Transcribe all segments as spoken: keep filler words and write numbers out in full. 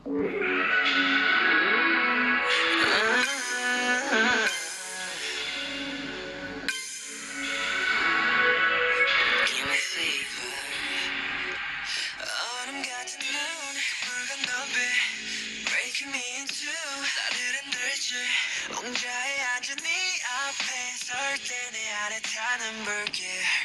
얼음 같은 눈, 붉은 눈빛 Breaking me into 나를 흔들지 옹자에 앉은 네 앞에 설 때 내 안에 타는 불길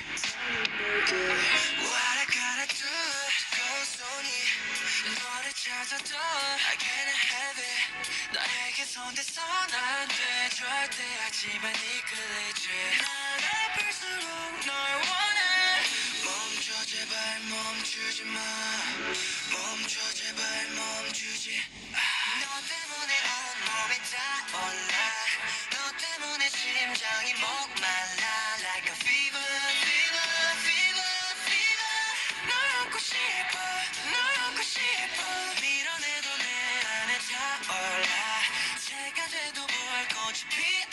What I gotta do 뜨거운 손이 너를 찾아도 I can't have it 너에게 손대선 안돼 절대 하지만 이끌리지 난 아플수록 널 원해 멈춰 제발 멈추지 마 멈춰 제발 멈추지 마. 너 때문에 온몸이 타올라 너 때문에 심장이 목말라 Like a fever fever fever fever 널 안고 싶어 널 안고 싶어 밀어내도 내 안에 타올라 새가 돼도 뭐할 건지 피